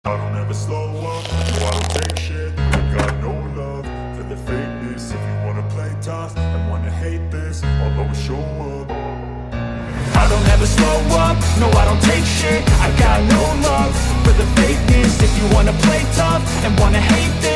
I don't ever slow up, no I don't take shit. I got no love for the fakeness. If you wanna play tough and wanna hate this, I'll always show up. I don't ever slow up, no I don't take shit. I got no love for the fakeness. If you wanna play tough and wanna hate this,